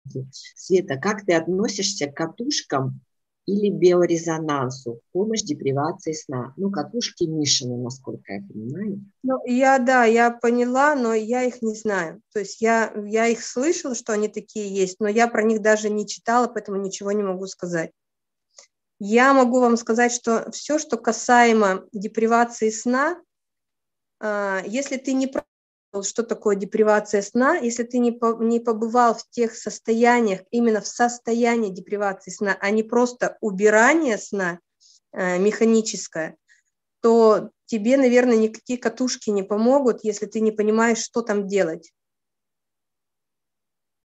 Света, как ты относишься к катушкам или биорезонансу в помощь депривации сна? Ну, катушки Мишины, насколько я понимаю. Ну, я поняла, но я их не знаю. То есть я их слышала, что они такие есть, но я про них даже не читала, поэтому ничего не могу сказать. Я могу вам сказать, что все, что касаемо депривации сна, если ты не пробовал, что такое депривация сна, если ты не побывал в тех состояниях, именно в состоянии депривации сна, а не просто убирание сна механическое, то тебе, наверное, никакие катушки не помогут, если ты не понимаешь, что там делать.